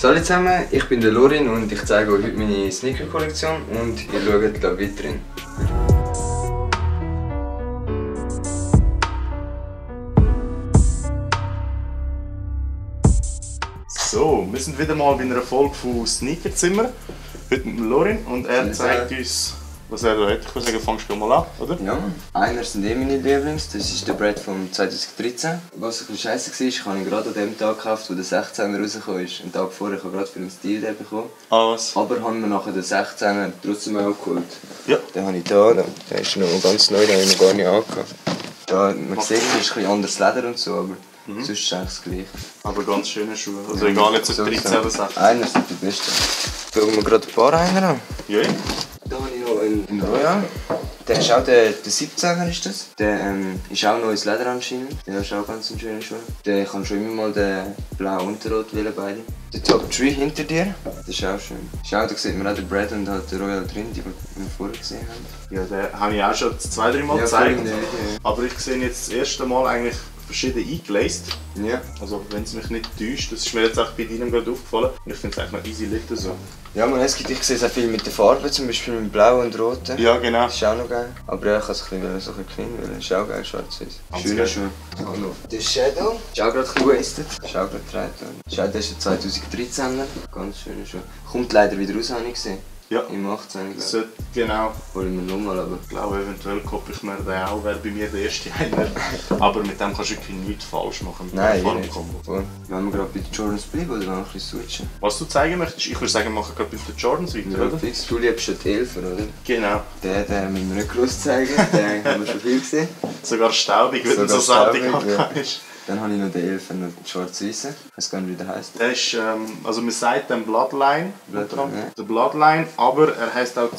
Hallo zusammen, ich bin der Lorin und ich zeige euch heute meine Sneaker-Kollektion und ihr schaut da weiter drin. So, wir sind wieder mal bei einer Folge von Sneakerzimmer. Heute mit Lorin und er zeigt uns, was er da hat. Ich würde sagen, fangst du mal an, oder? Ja, einer sind meine Lieblings, das ist der Brad von 2013. Was ein bisschen scheisse war, ich habe ihn gerade an dem Tag gekauft, wo der 16er rausgekommen ist. Einen Tag vorher, ich habe gerade für einen Stil bekommen. Ah, was? Aber haben wir nachher den 16er trotzdem auch geholt. Ja. Den habe ich da, der ist noch ganz neu, den habe ich noch gar nicht angehabt. Da, man sieht, es ist ein bisschen anderes Leder und so, aber sonst ist es eigentlich das Gleiche. Aber ganz schöne Schuhe. Also egal, jetzt so 13 oder 16. Einer sind die besten. Schauen wir gerade ein paar einer an. Ja. Da habe ich noch einen Royal. Der ist auch der 17er ist das. Der ist auch neues Leder anscheinend. Der ist auch ganz schöne Schuhe. Ich habe schon immer mal den blau und rot wählen beide. Der Top 3 hinter dir, das ist auch schön. Da sieht man auch den Brad und halt den Royal drin, die wir vorher gesehen haben. Ja, den habe ich auch schon 2-3 Mal gezeigt. Aber ich sehe jetzt das erste Mal eigentlich verschieden eingelaced. Ja. Also wenn es mich nicht täuscht, das ist mir jetzt auch bei deinem gerade aufgefallen. Und ich finde es eigentlich noch easy lit so. Ja, man, ich sehe sehr viel mit der Farbe, zum Beispiel mit Blau und Roten. Ja, genau. Das ist auch noch geil. Aber ja, ich kann es ein bisschen knien, weil es ist auch geil, schwarz-weiß. Schöne Schuhe. Der Shadow ist auch gerade ein bisschen wasted. Ist auch gerade getragen. Shadow ist der 2013er. Ganz schöne Schuhe. Kommt leider wieder raus, habe ich gesehen. Ja. Im 18. So, genau. Holen wir nochmal, aber Ich glaube, eventuell koppe ich mir den auch, wäre bei mir der erste einer. Aber mit dem kannst du wirklich nichts falsch machen. nein, nicht. Wollen wir gerade bei den Jordans bleiben oder noch ein bisschen switchen? Was du zeigen möchtest, ich würde sagen, wir machen gerade bei den Jordans weiter, Ja, oder? fix. Du liebst den 11er, oder? Genau. Den müssen wir nicht groß zeigen, den haben wir schon viel gesehen. Sogar staubig, wenn er so selten abgegangen ist. Dann habe ich noch den 11er, noch den schwarz-weißen. Ich weiß gar nicht, wie der heisst. Der ist, also man sagt dann Bloodline, Ja. der Bloodline, aber er heisst auch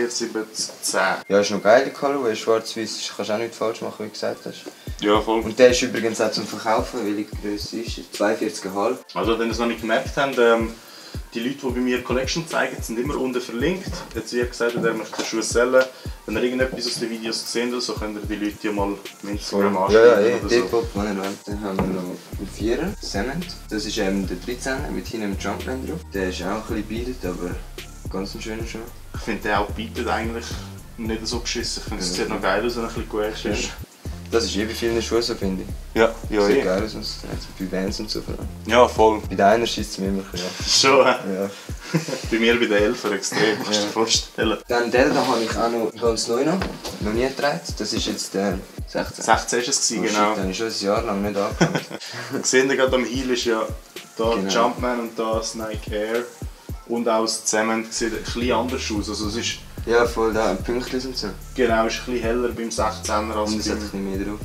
7210. Ja, ist noch geil, der Colorway. Schwarz-weiß kannst du auch nicht falsch machen, wie du gesagt hast. Ja, voll. Und der ist übrigens auch zum Verkaufen, weil die Größe ist 42,5. Also wenn ihr es noch nicht gemerkt habt, die Leute, die bei mir die Collection zeigen, sind immer unten verlinkt. Jetzt wie gesagt, der möchte den Schuh sellen. Wenn ihr irgendetwas aus den Videos gesehen habt, so könnt ihr die Leute ja mal auf Instagram anschreiben oder so. Depot, dann haben wir noch einen 4er, Cement. Das ist der 13er mit hinten einem Jumpman drauf. Der ist auch ein bisschen bietet, aber ganz ein schöner Schuh. Ich finde, der auch bietet eigentlich nicht so geschissen. Ich finde, es sieht noch geil aus, wenn er ein bisschen gewaschen ist. Das ist bei vielen Schuhen so, finde ich. Ja, ja, Sieht geil aus, bei Vans und so. Ja, voll. Bei den einen schießt es mir immer ein bisschen Schon, ja. Bei mir bei den Elfer extrem, kannst du dir vorstellen. Dann den da habe ich auch noch ganz neu noch nie getragen. Das ist jetzt der 16. 16 war es, genau. Shit, den habe ich schon ein Jahr lang nicht angefangen. Gesehen ihr gerade am Heel ist ja da Genau. Jumpman und da das Nike Air. Und auch das Cement sieht ein bisschen anders aus. Also es ist, Ja, voll da, Pünktchen und so. genau, ist ein bisschen heller beim 16er als Und es hat ein beim... bisschen mehr drauf.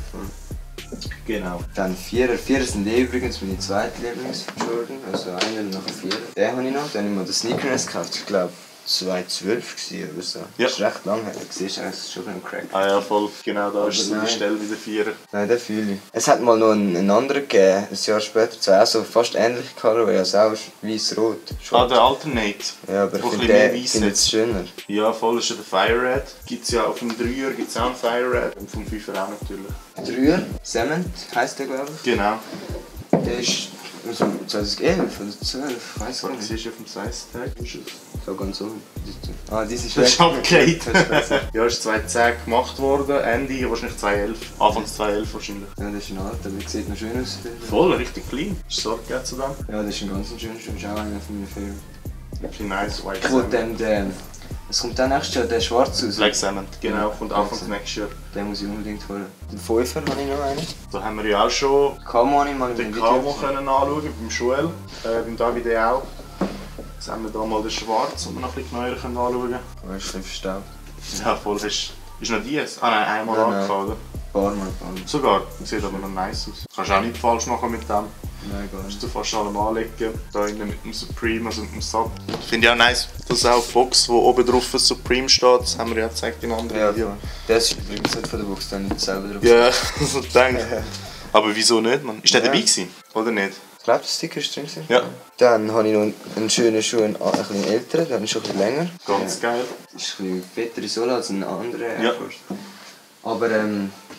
Genau. Dann 4er. 4er sind übrigens meine zweite Lieblings von Jordan. Also einer nach dem 4er. Den habe ich noch. Dann habe ich mal den Sneakers gekauft. Ich glaube 2012 oder so. Ja. Das ist recht lang her. Du siehst eigentlich schon ein Crack. Ah ja, voll. Genau, da Aber ist so die nein. Stelle wie der Vierer. Nein, den fühle ich. Es hat mal noch einen anderen gegeben, ein Jahr später, zwar auch so fast ähnlich Colorway, also auch weiß-rot. Ah, der Alternate. Ja, aber wo ich ein finde bisschen mehr den weiss finde hat. es schöner. Ja, voll ist ja der Fire Red. Gibt's ja auf dem 3er gibt's auch einen Fire Red und vom 5er auch natürlich. 3er, Cement heisst der, glaube ich. Genau. Der ist also 2011 oder 12, ich weiß gar Was nicht. siehst du auf dem Size-Tag? So ganz so. Ah, das ist Das ist weg. abgekehrt. Das ist besser. Ja, ist 2010 gemacht worden, Ende wahrscheinlich 2011. Anfangs 2011 wahrscheinlich. Ja, das ist ein alter, der sieht noch schön aus. Voll, richtig clean. Ist Sorge gegeben zu dem. Ja, das ist ein ganz schöner Schuh, ist auch einer von meinen Filmen. Wirklich nice, White Ich wollte Cement. dann es kommt dann nächstes Jahr der schwarz raus. Black Cement, genau, kommt Black Anfang Cement. nächstes Jahr. Den muss ich unbedingt holen. Den 5er habe ich noch einen. Da haben wir ja auch schon Camo habe ich mal in den dem Camo Video. können anschauen, beim Joel, beim David auch. Jetzt haben wir da mal den Schwarz, den wir noch ein bisschen genauer anschauen können. Oh, ist ein bisschen verstaubt. Ja, voll, ist noch dies? Ah nein, einmal Nein, angefangen, oder? Ein paar Mal. Sogar, sieht aber noch nice aus. Kannst auch nicht falsch machen mit dem. Nein, gar Kannst nicht. du fast allem anlegen. Da innen mit dem Supreme, also mit dem Sub. Finde ich auch nice, dass auch die Box, wo oben drauf Supreme steht, das haben wir ja gezeigt in anderen Ja, Video. voll. Der ist übrigens nicht von der Box, dann nicht selber drauf. Ja, so denke Aber wieso nicht, man? Ist der dabei gewesen, oder nicht? Ich glaube, der Sticker ist drin. Ja. Dann habe ich noch einen schönen Schuh, ein bisschen älteren, der ist schon ein bisschen länger. Ganz geil. Das ist ein bisschen fettere Sohle als ein anderer Ja. Air Force. Aber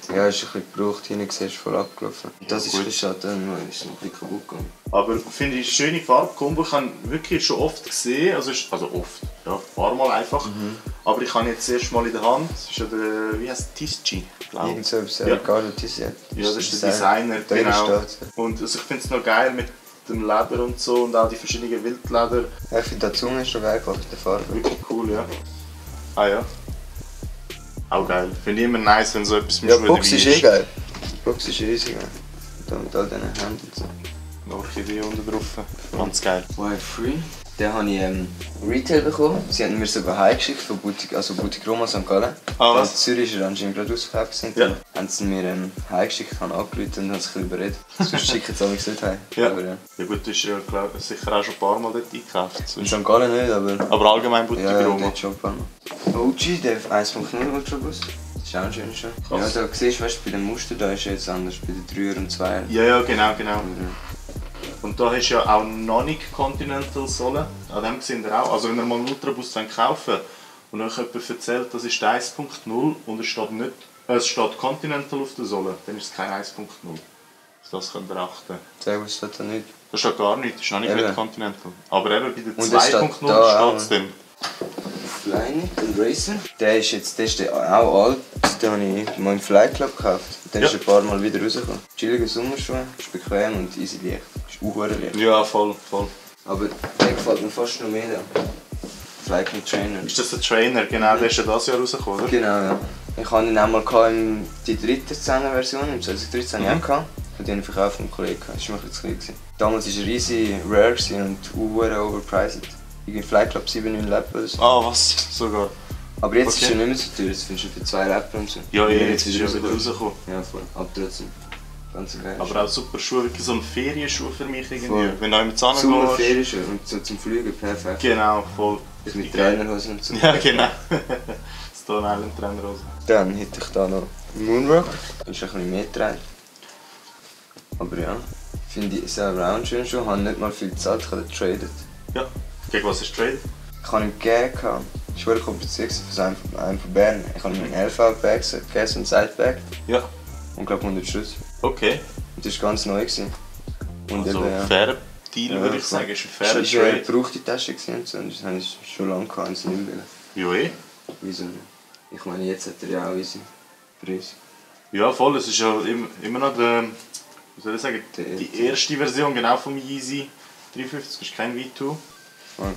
Ja, ist ein bisschen gebraucht, hinten siehst du voll abgelaufen. Das ist ein bisschen schade, dann ist es noch ein bisschen kaputt gegangen. Aber finde ich schöne Farbkombo. Ich habe wirklich schon oft gesehen, also oft, ja, ein paar Mal einfach. Aber ich habe jetzt das erste Mal in der Hand, das ist ja der, wie heißt Tisci, glaube ich. Irgend so etwas, Ricardo Tisci. Ja, das ist der Designer, genau. Und also ich finde es noch geil mit dem Leder und so und auch die verschiedenen Wildleder. Ja, ich finde die Zunge ist schon geil gemacht, der Farbe. Wirklich cool, ja. Ah ja. Auch geil. Finde ich immer nice, wenn so etwas mit Ja, Schuhen Box ist dabei eh geil. Box ist riesig. Da mit all diesen Händen und so. Eine Orchidee unten drauf. Ganz geil. Wild Free. Den habe ich Retail bekommen. Sie haben mir sogar heimgeschickt von Boutique Roma St. Gallen. Ah, was? In Zürich ist er anscheinend gerade ausverkauft gewesen. Ja. Dann haben sie mir heimgeschickt, haben angerufen und haben sich ein bisschen überredet. Sonst schicken sie mich nicht heim. Ja. Aber, ja. Ja gut, du hast ja glaub, sicher auch schon ein paar Mal dort eingekauft. In St. Gallen nicht, Aber allgemein Boutique ja, Roma. dort schon ein paar Mal. OG, der 1.0 Ultrabus. Das ist auch ein schöner Schuh. Krass. Ja, da siehst du, weißt, bei dem Muster da ist er jetzt anders, bei den 3er und 2er. Ja, genau. Ja. Und da hast du ja auch noch nicht Continental Sohle. An dem sehen wir auch. Also wenn ihr mal einen Ultrabus kaufen und euch jemand erzählt, das ist der 1.0 und es steht Continental auf der Sohle, dann ist es kein 1.0. Das könnt ihr achten. Sag, was steht da nicht? Das steht gar nicht, das ist noch nicht Eben. mit Continental. Aber eben bei der Und es steht 2.0 da steht es dann. Kleine, den Racer. Der ist auch alt, den habe ich mal im Flight Club gekauft. Dann ist er ein paar Mal wieder rausgekommen. Chillige Sommerschuhe, ist bequem und easy leicht. Ist auch leicht. Ja, voll. Aber der gefällt mir fast noch mehr. Da. Flight Club Trainer. Ist das der Trainer? Genau, der ist ja dieses Jahr rausgekommen, oder? Genau, ja. Ich hatte ihn einmal in die dritte 10er Version, im 2013 mhm. gehabt. Und den habe ich verkauft von einem Kollegen. Das war mir ein bisschen zu klein. Damals war er riesig rare und overpriced. Irgendwie Flight Club 7-9 Lab oder so. Ah, was? Sogar. Aber jetzt Okay. ist er nicht mehr so teuer, das findest du für 2 Rapper und so. Ja, Wenn er jetzt ist er wieder rausgekommen. Ja, voll. Aber trotzdem. Ganz geil. Aber auch super Schuhe, wirklich so ein Ferienschuh für mich irgendwie. Voll. Wenn du mit Zahn Super gehst. Ferienschuhe und so zum Fliegen perfekt. Genau, voll. Mit Trainerhosen und so. Ja, genau. Stone Island Trainerhosen. Dann hätte ich da noch Moonrock. Das ist ein bisschen mehr Trend. Aber ja, finde ich selber auch einen schönen Schuh. Ich habe nicht mal viel gezahlt, ich habe den getradet. Ja. Gegen was ist Trade? Ich habe ihn gegeben. Es war kompliziert für einen von Bern. Ich habe ihm einen 11er-Bag gegeben, so einen Sidebag. Ja. Und glaube 100 Schüsse. Okay. Und das war ganz neu. Und Also eben, ja. fairer Deal, Ja, würde ich sagen. Ist ein fairer Es war eine Trade. gebrauchte Tasche und so. Und das habe ich schon lange gehabt, und nicht mehr. Ja, eh. Wieso nicht? Ich meine, jetzt hat er ja auch unseren Preis. Ja, voll. Es ist ja immer noch der, wie soll ich sagen, die erste Version genau vom Yeezy 350. Das ist kein V2. Ja.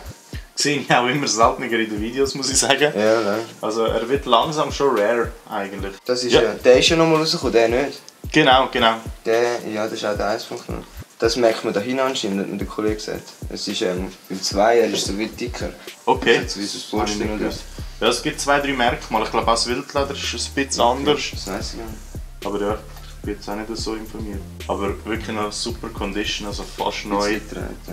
Sehe ich auch immer seltener in den Videos, muss ich sagen. Ja, nein. Also er wird langsam schon rare eigentlich. Das ist ja. Der ist ja noch mal rausgekommen, der nicht. Genau. Ja, das ist auch der 1.0. Das merkt man da hin anscheinend, hat mir der Kollege gesagt. Es ist beim 2er ist so wie dicker. Okay. Das ist wie so Das habe ich Sportling nicht oder gewusst. Ja, es gibt 2-3 Merkmale. Ich glaube auch das Wildleder ist ein bisschen anders. Das weiss ich gar nicht. Aber ja, ich bin jetzt auch nicht so informiert. Aber wirklich noch super Condition, also fast neu. Ja.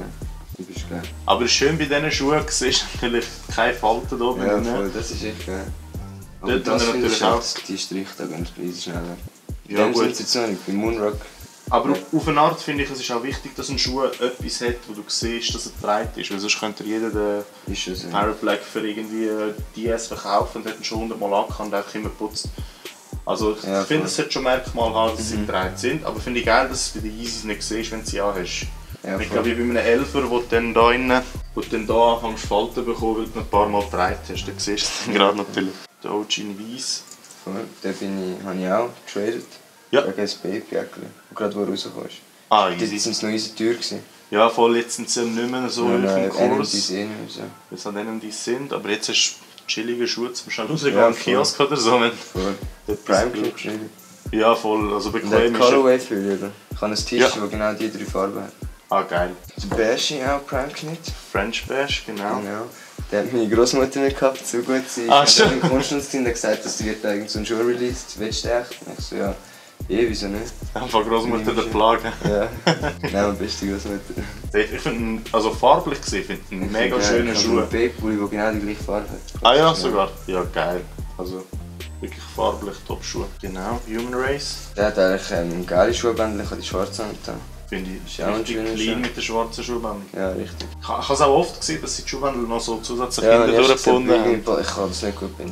Du bist geil. Aber schön bei diesen Schuhen siehst du natürlich keine Falten da oben. Ja, drin. voll, das ist echt geil. Aber Dort das haben wir finde ich natürlich halt, die Strich da ganz easy schneller. Ja, Dem gut. sind sie jetzt noch nicht, bei Moonrock. Aber auf eine Art finde ich, es ist auch wichtig, dass ein Schuh etwas hat, wo du siehst, dass er breit ist. Weil sonst könnte jeder den Ist es, ja. Power Black für irgendwie DS verkaufen und hat ihn schon 100 Mal angehabt und einfach immer putzt. Also ich Ja, finde, voll. es sollte schon Merkmal haben, dass sie breit sind. Aber finde ich geil, dass du bei den Yeezys nicht siehst, wenn du sie anhast. Ja, Ich voll. glaube, wie bei einem 11er, wo du dann da innen, wo du dann da anfängst Falten bekommen, weil du ihn ein paar Mal breit hast. Dann siehst du es dann gerade natürlich. Der OG in Weiss. Voll. Den habe ich auch getradet. Ja. Wegen ein Babyjäckchen, gerade wo er rausgekommen ist. Ah, Dort easy. sind sie noch easy teuer gewesen. Ja, voll, jetzt sind sie ja nicht mehr so auf dem Kurs. Die sehen so. Jetzt an denen die sind, aber jetzt hast du chillige Schuhe zum schnell rausgehen Ja, im Kiosk oder so. Wenn Voll. dort Prime bist. Club geschrieben. Ja, voll, also Und der bequem hat ist er. Colorway für, oder? Ich habe ein T-Shirt, Ja. das genau die 3 Farben hat. Ah, geil. Der Beige auch Prime Knit. French Bash, genau. Genau. Der hat meine Großmutter nicht gehabt, so gut sie. Ah, Ich schon? habe im Kunststundsteam gesagt, dass sie wird irgend so einen Schuh released. Willst du echt? Und ich so, ja. Wieso nicht? Einfach Großmutter der Plage. Ja. Nein, beste Großmutter. Ich finde ihn, also farblich gesehen, finde ich ihn mega schöne Ich habe Schuhe. einen Babypulli, der genau die gleiche Farbe hat. Ah ja, sogar. Ja, geil. Also wirklich farblich Top-Schuhe. Genau, Human Race. Der hat eigentlich geile Schuhbändchen, ich habe die schwarzen angetan. Finde ich Ist ja auch ein richtig schöner clean Schuh. mit den schwarzen Schuhbändern. Ja, richtig. Ich habe es auch oft gesehen, dass sie die Schuhbänder noch so zusätzlich Ja, hinten ja, durchgebunden haben. ich kann das nicht gut binden.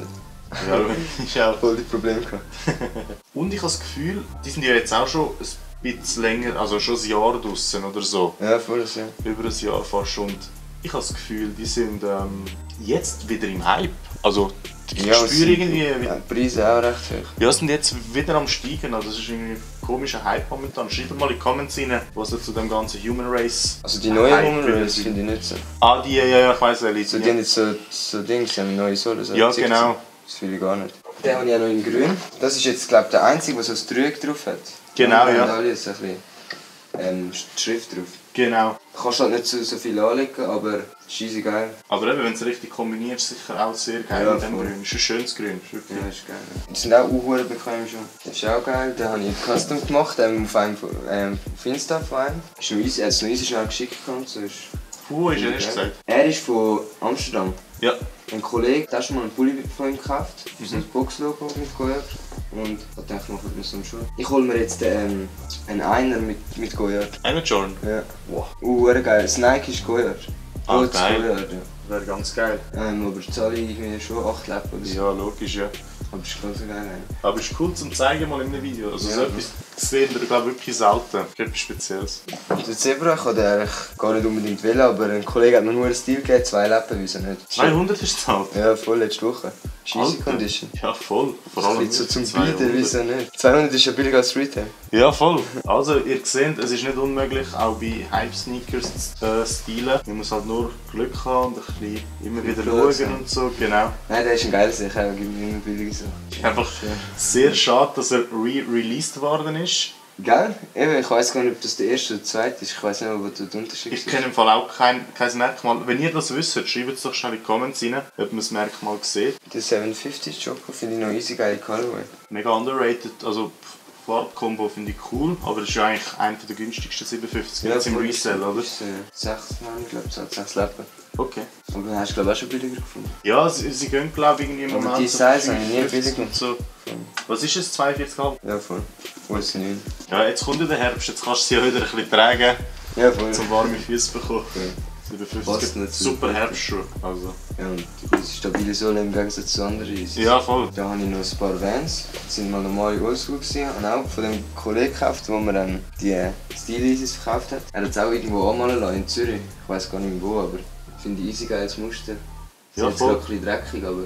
Ja, ich auch. Voll die Probleme gehabt. Und ich habe das Gefühl, die sind ja jetzt auch schon ein bisschen länger, also schon ein Jahr draussen oder so. Ja, voll das, ja. Über ein Jahr fast. Und ich habe das Gefühl, die sind jetzt wieder im Hype. Also ich spüre irgendwie... Ja, die Preise auch recht hoch. Ja, sind jetzt wieder am Steigen. Also das ist irgendwie ein komischer Hype momentan. Schreibt mal in die Comments rein, was ihr zu dem ganzen Human Race... Also die neuen Human Race finde ich nicht so. Ah, die, ja, ich weiss welche. So, die haben jetzt so Dings, die haben neue Sohle. So ja, genau. Das fühle ich gar nicht. Den habe ich auch noch in grün. Das ist jetzt, glaube ich, der einzige, der so ein Trüg drauf hat. Genau, ja. ja. Da ist so ein bisschen Schrift drauf. Genau. Du kannst halt nicht so viel anlegen, aber es ist easy geil. Aber eben, wenn du es richtig kombinierst, sicher auch sehr geil Ja, mit dem voll. Grün. Ist ein schönes Grün. Ja, ist geil. Die sind auch sehr bequem schon. Das ist auch geil. Den habe ich custom gemacht, auf einem auf Insta von einem. Ist noch easy, er hat es noch easy schnell geschickt. So ist Ist er, hast du gesagt? er ist von Amsterdam. Ja. Ein Kollege, der hat schon mal einen Pulli von ihm gekauft. Das ist ein Box-Logo mit Goyard. Und ich dachte, machen wir so einen Schuh. Ich hole mir jetzt einen Einer mit Goyard. Einer Jordan? Ja. Wow. Geil. Das Nike ist Goyard. Ah, Golds geil. Goyard, ja. Wäre ganz geil. Aber zahle ich irgendwie schon 8 Läppen oder so. Ja, logisch, ja. Aber das ist ganz geil. Aber es ist cool zum zeigen mal in einem Video. Also Ja. so etwas sehen wir, glaube ich, wirklich selten. Etwas Spezielles. Der Zebra kann der eigentlich gar nicht unbedingt wählen, aber ein Kollege hat mir nur einen Stil gegeben, 2 Läppen, wieso nicht? 200 ist es halt. Ja, voll letzte Woche. Ist easy Alter. Condition. Ja, voll. Vor Das allem ist so zum 200. Bieten, wieso nicht? 200 ist ja billiger als Retail. Ja, voll. Also, ihr seht, es ist nicht unmöglich, auch bei Hype-Sneakers zu stilen. Man muss halt nur Glück haben und ein bisschen immer wieder Glück schauen haben. und so. Genau. Nein, der ist ein geiler Sicher, er gibt mir immer billige Sachen. Einfach sehr schade, dass er released worden ist. Gell? Eben, ich weiss gar nicht, ob das der erste oder der zweite ist. Ich weiss nicht, wo der Unterschied Ich ist. kenne im Fall auch kein Merkmal. Wenn ihr das wisst, schreibt es doch schnell in die Comments rein, ob man das Merkmal sieht. Der 750 Choco finde ich noch easy geile Colorway. Mega underrated, also Farbkombo finde ich cool, aber das ist ja eigentlich einer der günstigsten 57 jetzt im voll, Resell, oder? Das ist 6, ich glaube, es hat 6 Läppen. Okay. Aber hast du glaube ich auch schon billiger gefunden. Ja, sie gehen glaube ich irgendwie im Aber Moment die so Size habe ich nie 55 billig und so. Was ist es, 42,5? Ja, voll. Wo ist 9? Ja, jetzt kommt ja der Herbst, jetzt kannst du sie ja wieder ein bisschen tragen, Ja, voll. zum warme Füße bekommen. Ja. 57 Passt nicht so. super Herbstschuhe. Also. Ja, und die große stabile Sohle im Gegensatz zu anderen Eisys. Ja, voll. Da habe ich noch ein paar Vans. Das sind mal normale Oldschool gewesen. Und auch von dem Kollegen gekauft, wo mir dann die Style-Isis verkauft hat. Er hat es auch irgendwo anmalen lassen, in Zürich. Ich weiß gar nicht mehr wo, aber ich finde easy geiles Muster. Ja, Ist jetzt voll. gerade ein bisschen dreckig, aber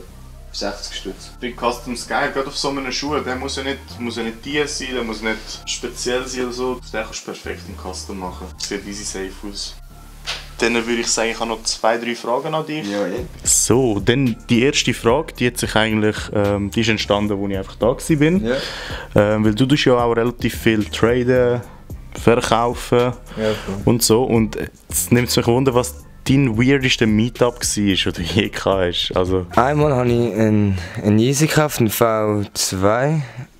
60 Stutz. Bei Customs geil, gerade auf so einem Schuh, der muss ja nicht tief sein, der muss nicht speziell sein oder so. Den kannst du perfekt im Custom machen. Sieht easy safe aus. Dann würde ich sagen, ich habe noch 2-3 Fragen an dich. Ja, eh. So, dann die erste Frage, die hat sich eigentlich, die ist entstanden, als ich einfach da war. Ja. Weil du tust ja auch relativ viel traden, verkaufen Ja, voll. und so. Und jetzt nimmt es mich wunder, was dein weirdester Meetup war, den du je gehabt hast. Also, Einmal habe ich einen Yeezy gekauft, einen V2.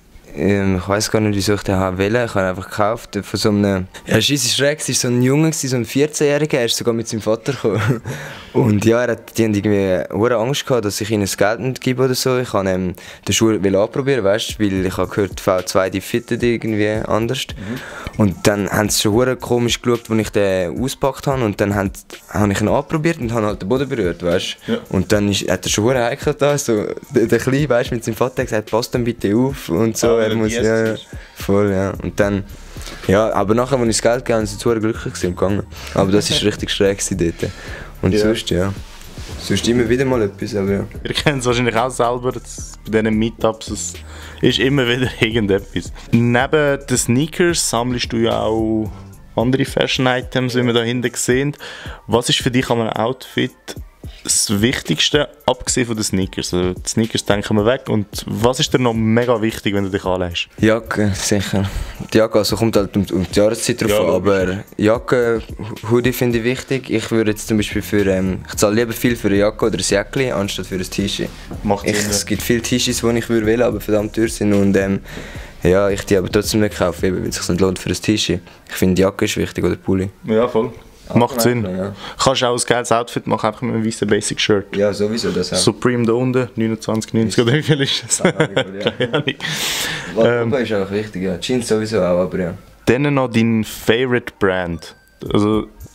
Ich weiß gar nicht, wieso ich den wählen. Ich habe ihn einfach gekauft von so einem... Ja, scheisse schräg, es war so ein Junge, so ein 14-Jähriger, er ist sogar mit seinem Vater gekommen. Und ja, die haben irgendwie hohe Angst gehabt, dass ich ihnen das Geld nicht gebe oder so. Ich wollte den Schuh anprobieren, weißt, weil ich habe gehört, V2 die fittet irgendwie anders. Und dann haben sie schon hure komisch geschaut, als ich den ausgepackt habe. Und dann habe ich ihn anprobiert und habe halt den Boden berührt, weißt. Ja. Und dann hat er schon hure heikel da, so der Kleine, weißt, mit seinem Vater gesagt, pass dann bitte auf und so. Ah, Er muss, yes, ja, yes. voll, ja. Und dann, ja, aber nachher, als ich das Geld gegeben habe, sind sie glücklich gegangen. Aber das war richtig schräg dort. Und Ja. sonst, ja. Sonst immer wieder mal etwas, aber ja. ihr kennt es wahrscheinlich auch selber, bei diesen Meetups, es ist immer wieder irgendetwas. Neben den Sneakers sammelst du ja auch andere Fashion-Items, wie wir da hinten sehen. Was ist für dich an einem Outfit das Wichtigste, abgesehen von den Sneakers? Also die Sneakers denken wir weg. Und was ist dir noch mega wichtig, wenn du dich anlegst? Jacke, sicher. Die Jacke, also kommt halt um die Jahreszeit drauf Ja, an, logisch. aber Jacke, Hoodie finde ich wichtig. Ich würde jetzt zum Beispiel ich zahle lieber viel für eine Jacke oder ein Jäckchen, anstatt für ein T-Shirt. Macht Sinn. Es gibt viele T-Shirts, die ich wählen würde, aber verdammt teuer sind und ja, ich die aber trotzdem nicht kaufen, eben, weil es sich nicht lohnt für ein T-Shirt. Ich finde, die Jacke ist wichtig oder Pulli. Ja, voll. Macht Sinn. Ja. Kannst auch ein geiles Outfit machen, einfach mit einem weißen Basic Shirt. Ja, sowieso, das auch. Supreme da unten, 29,90 oder wie viel ist das? Keine Ahnung. Wardrobe ist einfach wichtig, ja. Jeans sowieso auch, aber ja. Dann noch dein Favorite Brand. Also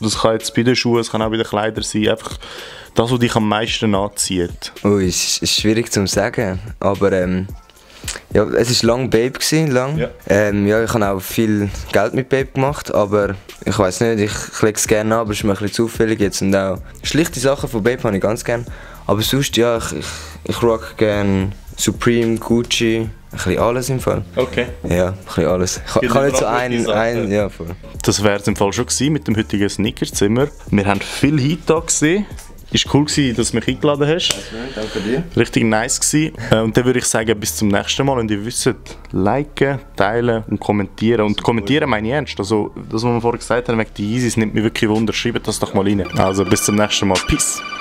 Das kann jetzt bei den Schuhen, es kann auch bei den Kleidern sein. Einfach das, was dich am meisten anzieht. Ui, es ist schwierig zu sagen. Aber ja, es war lang Babe. Lang. Ja. Ja, ich habe auch viel Geld mit Babe gemacht, aber ich weiß nicht, ich lege es gerne an, aber es ist mir ein bisschen zufällig jetzt. Und auch schlichte Sachen von Babe habe ich ganz gerne. Aber sonst, ja, ich rock gerne Supreme, Gucci, ein bisschen alles im Fall. Okay. Ja, ein bisschen alles. Ich kann nicht so ein ja, voll. Das wäre es im Fall schon gewesen mit dem heutigen Sneakerzimmer. Wir haben viel Heat da gesehen. Es war cool, dass du mich eingeladen hast. Danke dir. Richtig nice gewesen. Und dann würde ich sagen, bis zum nächsten Mal. Und ihr wisst, liken, teilen und kommentieren. Und kommentieren meine ich ernst. Also, das, was wir vorhin gesagt haben, wegen die Yeezys, nimmt mich wirklich Wunder. Schreibt das doch mal rein. Also, bis zum nächsten Mal. Peace.